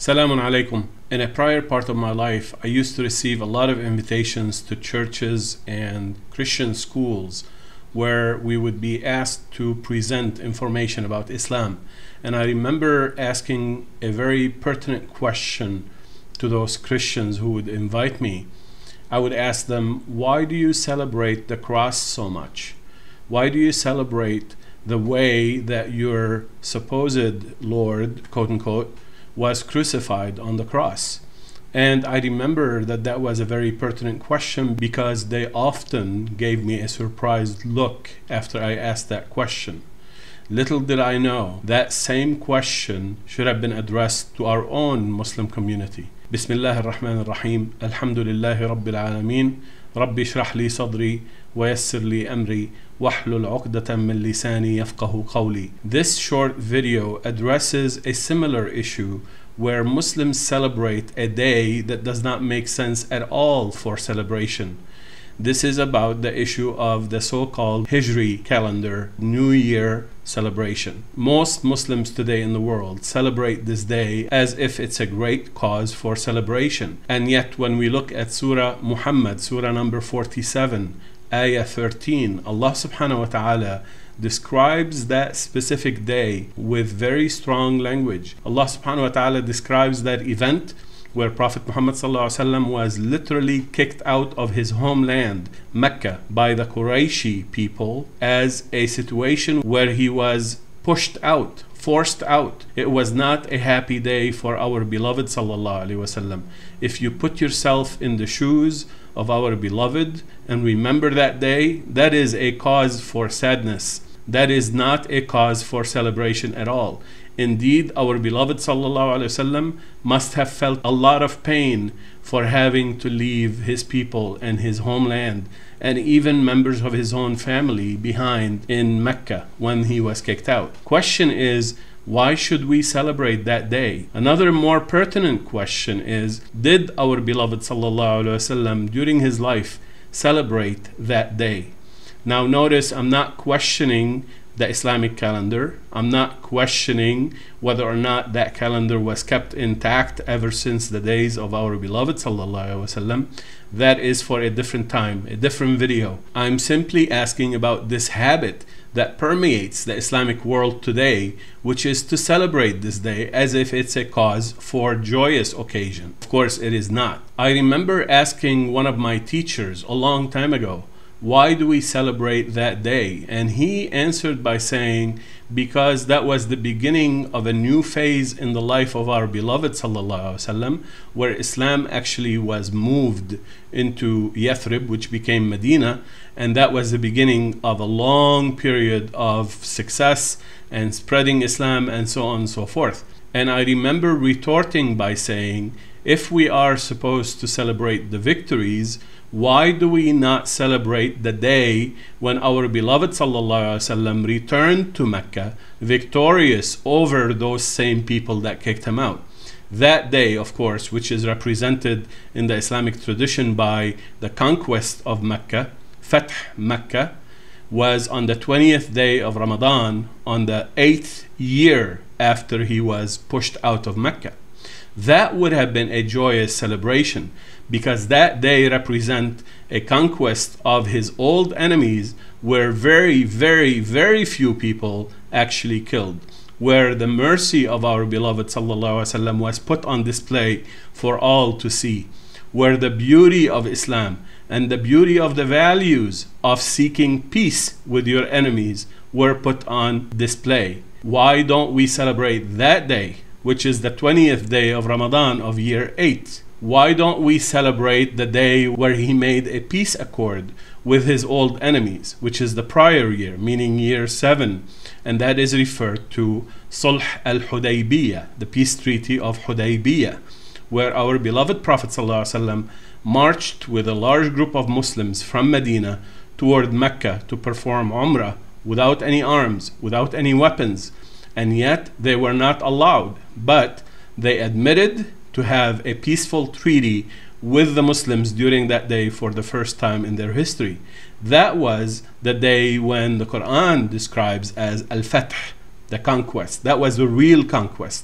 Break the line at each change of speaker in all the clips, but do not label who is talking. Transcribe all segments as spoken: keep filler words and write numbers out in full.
Assalamu alaikum. In a prior part of my life, I used to receive a lot of invitations to churches and Christian schools where we would be asked to present information about Islam. And I remember asking a very pertinent question to those Christians who would invite me. I would ask them, why do you celebrate the cross so much? Why do you celebrate the way that your supposed Lord, quote unquote, was crucified on the cross? And I remember that that was a very pertinent question because they often gave me a surprised look after I asked that question. Little did I know that same question should have been addressed to our own Muslim community. Bismillah ar-Rahman ar-Rahim. Alhamdulillahi Rabbil Alameen. Rabbi shrah li sadri wa yassir li amri wahlul uqdatan min lisani yafqahu qawli. This short video addresses a similar issue where Muslims celebrate a day that does not make sense at all for celebration. This is about the issue of the so-called Hijri calendar, New Year celebration. Most Muslims today in the world celebrate this day as if it's a great cause for celebration. And yet when we look at Surah Muhammad, Surah number forty-seven, Ayah thirteen, Allah subhanahu wa ta'ala describes that specific day with very strong language. Allah subhanahu wa ta'ala describes that event where Prophet Muhammad sallallahu alaihi wasallam was literally kicked out of his homeland, Mecca, by the Qurayshi people as a situation where he was pushed out, forced out. It was not a happy day for our beloved sallallahu alaihi wasallam. If you put yourself in the shoes of our beloved and remember that day, that is a cause for sadness. That is not a cause for celebration at all. Indeed, our beloved sallallahu alaihi wasallam must have felt a lot of pain for having to leave his people and his homeland and even members of his own family behind in Mecca when he was kicked out. Question is, why should we celebrate that day? Another more pertinent question is, did our beloved sallallahu alaihi wasallam during his life celebrate that day? Now notice, I'm not questioning the Islamic calendar. I'm not questioning whether or not that calendar was kept intact ever since the days of our beloved sallallahu alaihi wasallam. That is for a different time, a different video. I'm simply asking about this habit that permeates the Islamic world today, which is to celebrate this day as if it's a cause for joyous occasion. Of course, it is not. I remember asking one of my teachers a long time ago, why do we celebrate that day? And he answered by saying, because that was the beginning of a new phase in the life of our beloved sallallahu alaihi wasallam, where Islam actually was moved into Yathrib, which became Medina, and that was the beginning of a long period of success and spreading Islam and so on and so forth. And I remember retorting by saying, if we are supposed to celebrate the victories, why do we not celebrate the day when our beloved sallallahu alaihi wasallam returned to Mecca victorious over those same people that kicked him out? That day, of course, which is represented in the Islamic tradition by the conquest of Mecca, Fath Mecca, was on the twentieth day of Ramadan on the eighth year after he was pushed out of Mecca. That would have been a joyous celebration because that day represent a conquest of his old enemies where very, very, very few people actually killed, where the mercy of our beloved sallallahu alaihi wasallam was put on display for all to see, where the beauty of Islam and the beauty of the values of seeking peace with your enemies were put on display. Why don't we celebrate that day, which is the twentieth day of Ramadan of year eight? Why don't we celebrate the day where he made a peace accord with his old enemies, which is the prior year, meaning year seven, and that is referred to Sulh al-Hudaybiyah, the peace treaty of Hudaybiyah, where our beloved Prophet ﷺ marched with a large group of Muslims from Medina toward Mecca to perform Umrah without any arms, without any weapons, and yet they were not allowed, but they admitted to have a peaceful treaty with the Muslims during that day for the first time in their history. That was the day when the Quran describes as Al-Fath, the conquest. That was the real conquest,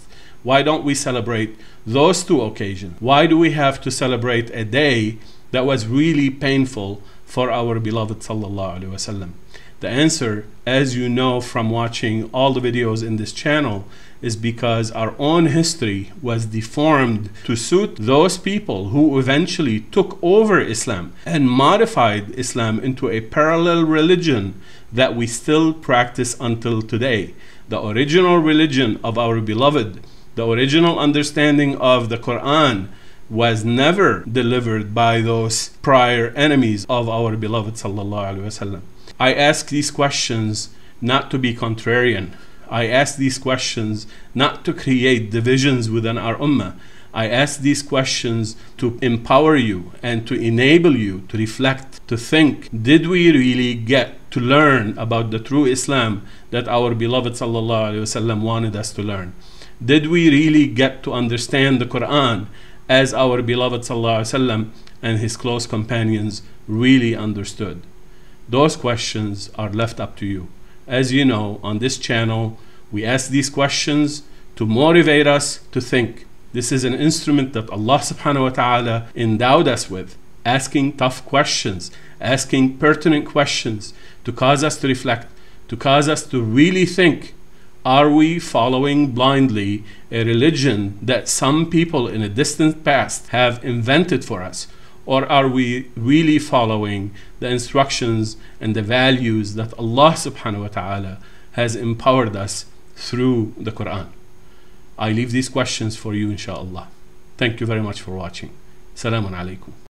Why don't we celebrate those two occasions? Why do we have to celebrate a day that was really painful for our beloved sallallahu alaihi wasallam? The answer, as you know from watching all the videos in this channel, is because our own history was deformed to suit those people who eventually took over Islam and modified Islam into a parallel religion that we still practice until today. The original religion of our beloved, the original understanding of the Quran, was never delivered by those prior enemies of our beloved sallallahu alaihi wasallam. I ask these questions not to be contrarian. I ask these questions not to create divisions within our ummah. I ask these questions to empower you and to enable you to reflect, to think, did we really get to learn about the true Islam that our beloved sallallahu alaihi wasallam wanted us to learn? Did we really get to understand the Quran as our beloved sallallahu alaihi wasallam and his close companions really understood? Those questions are left up to you. As you know, on this channel, we ask these questions to motivate us to think. This is an instrument that Allah subhanahu wa ta'ala endowed us with, asking tough questions, asking pertinent questions to cause us to reflect, to cause us to really think. Are we following blindly a religion that some people in a distant past have invented for us? Or are we really following the instructions and the values that Allah subhanahu wa ta'ala has empowered us through the Quran? I leave these questions for you, inshallah. Thank you very much for watching. Assalamu alaikum.